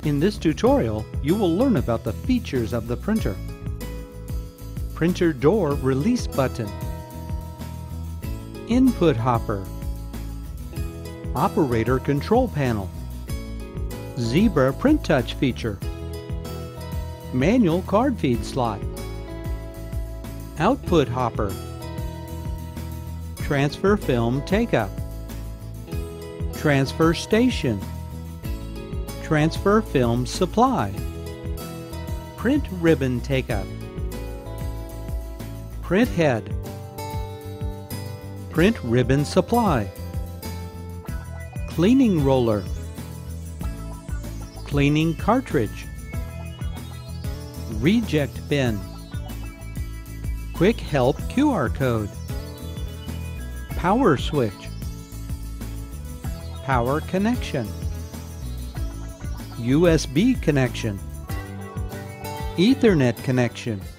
In this tutorial, you will learn about the features of the printer. Printer door release button. Input hopper. Operator control panel. Zebra print touch feature. Manual card feed slot. Output hopper. Transfer film take-up. Transfer station. Transfer film supply. Print ribbon take-up. Print head. Print ribbon supply. Cleaning roller. Cleaning cartridge. Reject bin. Quick help QR code. Power switch. Power connection. USB connection. Ethernet connection.